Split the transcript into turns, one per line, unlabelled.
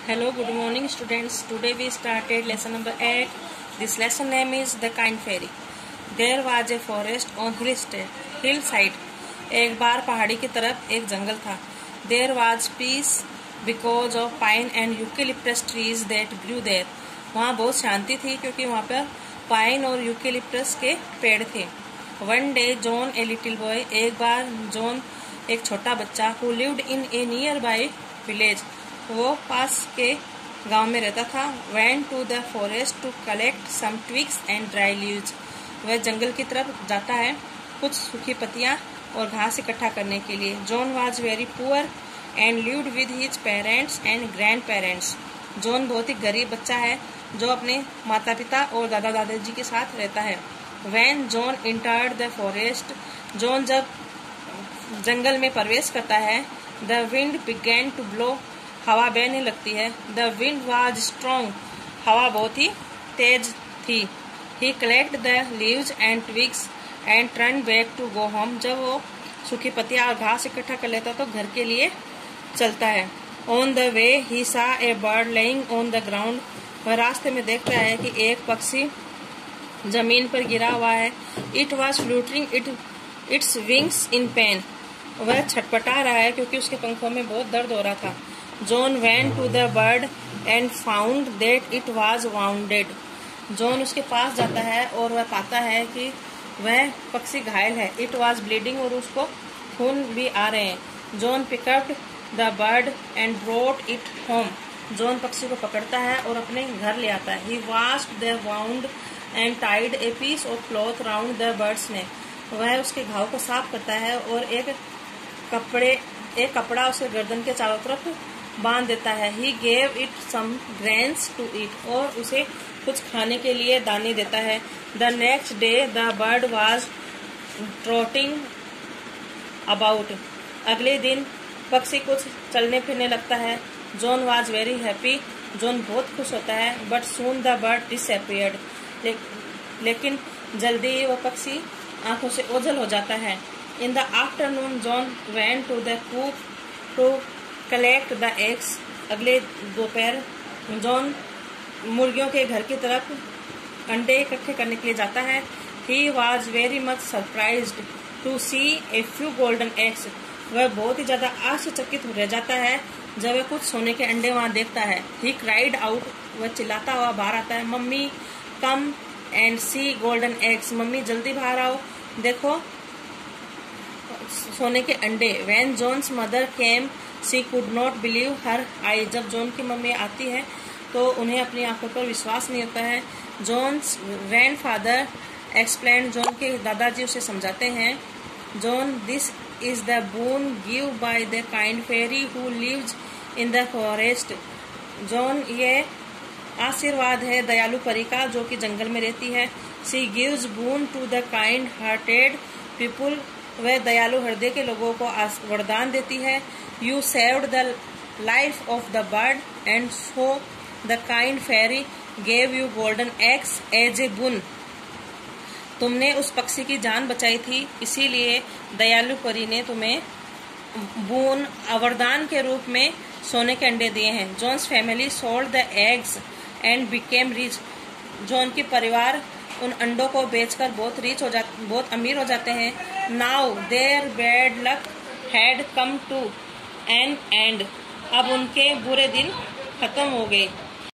Hello, good morning students. Today we started lesson number 8. This lesson name is The Kind Fairy. There was a forest on hillside. एक बार पहाड़ी की तरफ एक जंगल था. There was peace because of pine and eucalyptus trees that grew there. वहाँ बहुत शांति थी क्योंकि वहाँ पर पाइन और यूकेलिप्टस के पेड़ थे. One day John, a little boy, एक बार जॉन एक छोटा बच्चा who lived in a nearby village, वो पास के गांव में रहता था, went to the forest to collect some twigs and dry leaves. वह जंगल की तरफ जाता है कुछ सूखी पत्तियां और घास इकट्ठा करने के लिए. John was very poor and lived with his parents and grandparents. John बहुत ही गरीब बच्चा है जो अपने माता पिता और दादा दादाजी के साथ रहता है. When John entered the forest, John जब जंगल में प्रवेश करता है, the wind began to blow, हवा बहने लगती है. The wind was strong, हवा बहुत ही तेज थी. He collected the leaves and twigs and turned back to go home. जब वो सूखी पत्तियां और घास इकट्ठा कर लेता तो घर के लिए चलता है. On the way he saw a bird laying on the ground. वह रास्ते में देखता है कि एक पक्षी जमीन पर गिरा हुआ है. It was fluttering its wings in pain. वह छटपटा रहा है क्योंकि उसके पंखों में बहुत दर्द हो रहा था. John went to the bird and found that it was wounded. John उसके पास जाता है और वह पाता है कि वह पक्षी घायल है. It was bleeding और उसको खून भी आ रहे हैं. John picked the bird and brought it home. John पक्षी को पकड़ता है और अपने घर ले आता है. He washed the wound and tied a piece of cloth round the bird's neck. वह उसके घाव को साफ करता है और एक कपड़ा उसके गर्दन के चारों तरफ बांध देता है. He gave it some grains to eat. और उसे कुछ खाने के लिए दाने देता है. The next day the bird was trotting about. अगले दिन पक्षी कुछ चलने फिरने लगता है. John was very happy. John बहुत खुश होता है. But soon the bird disappeared. लेकिन जल्दी ही वो पक्षी आंखों से ओझल हो जाता है. In the afternoon John went to the coop to collect the eggs. अगले दोपहर जॉन मुर्गियों के घर की तरफ अंडे इकट्ठे करने के लिए जाता है. He was very much surprised to see a few golden eggs. वह बहुत ही ज्यादा आश्चर्यचकित रह जाता है जब वह कुछ सोने के अंडे वहां देखता है. He cried out. वह चिल्लाता हुआ बाहर आता है. Mummy come and see golden eggs. Mummy जल्दी बाहर आओ, देखो सोने के अंडे. When John's mother came, she could not believe her eyes. जब जॉन की मम्मी आती है तो उन्हें अपनी आंखों पर विश्वास नहीं होता है. John's grandfather explained. जॉन के दादाजी उसे समझाते हैं. John, this is the boon given by the kind fairy who lives in the forest. John, ये आशीर्वाद है दयालु परी का जो कि जंगल में रहती है. She gives boon to the kind-hearted people. वह दयालु हृदय के लोगों को वरदान देती है. You saved the life of the bird and so the kind fairy gave you golden eggs as a boon. तुमने उस पक्षी की जान बचाई थी, इसीलिए दयालु परी ने तुम्हें बून वरदान के रूप में सोने के अंडे दिए हैं. John's family sold the eggs and became rich. John की परिवार उन अंडों को बेचकर बहुत अमीर हो जाते हैं. Now their bad luck had come to an end. अब उनके बुरे दिन खत्म हो गए.